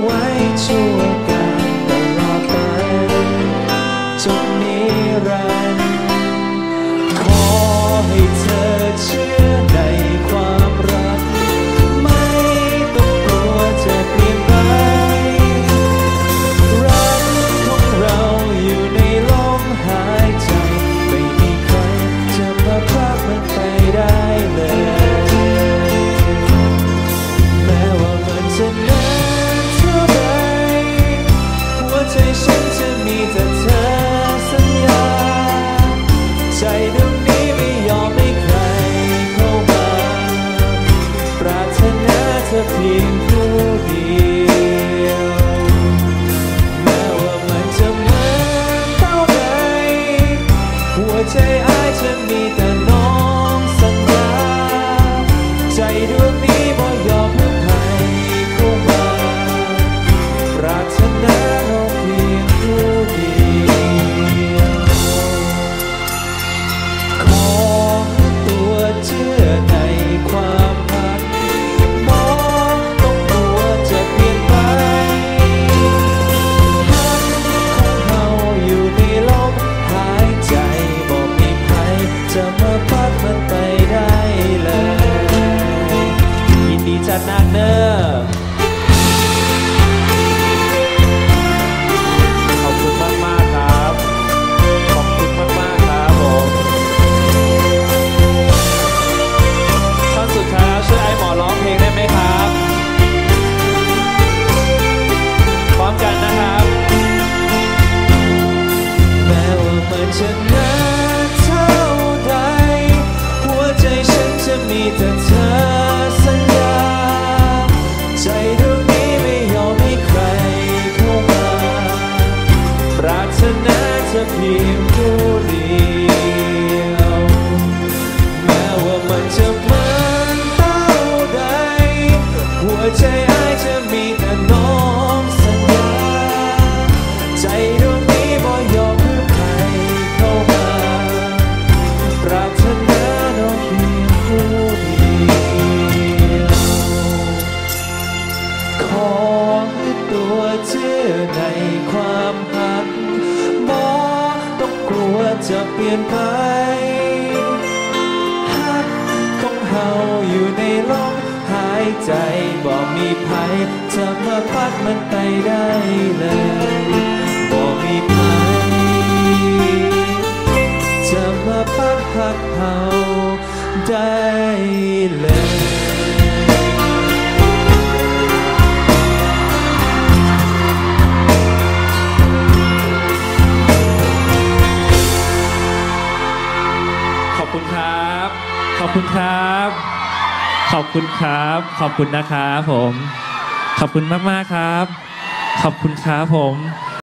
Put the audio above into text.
ไว้ชั่วการตลอดไปจนนิรันดร์ขอให้เธอเชื่อในความรักไม่ต้องกลัวจะเปลี่ยนไปรักของเราอยู่ในลมหายใจไม่มีใครจะมาพรากมันไปได้เลยแม้ว่ามันจะนานเท่าไรหัวใจฉันจะมีแต่เธอสัญญาใจดวงนี้ไม่ยอมให้ใครเข้ามาปรารถนาเธอเพียงผู้เดียวแม้ว่ามันจะนานเท่าไรหัวใจอ้ายจะมีแต่น้องสัญญาใจดวงนี้บ่ยอมให้ใครเข้ามาปรารถนาเราเพียงผู้เดียวขอให้ตัวเชื่อในความรักมองต้องกลัวจะเปลี่ยนไปหักของเฮาอยู่ในลมหายใจบ่มีใครจะมาพัดมันไปได้เลยยินดีจัดหนักเด้อขอบคุณมากๆครับ ขอบคุณมากๆครับผมท่อนสุดท้ายช่วยไอ้หมอร้องเพลงได้ไหมครับพร้อมกันนะครับแม้ว่ามันจะนานเท่าใดหัวใจฉันจะมีแต่เธอสัญญาใจดวงนี้ไม่ยอมให้ใครเข้ามาปรารถนาเธอเพียงผู้เดียวแม้ว่ามันจะมันเท่าใดหัวใจอ้ายจะมีแต่น้องสัญญาใจดวงนี้บ่ยอมให้ใครเข้ามาปรารถนาเราเพียงผู้เดียวขอให้ตัวเชื่อในความรักบ่ต้องกลัวจะเปลี่ยนไปหักของเฮาอยู่ในลมหายใจบ่มีภัยจะมาพัดมันไปได้เลยบ่มีภัยจะมาพัดหักเฮาได้เลยขอบคุณครับ ขอบคุณครับ ขอบคุณครับ ขอบคุณนะครับผม ขอบคุณมากๆครับ ขอบคุณครับผม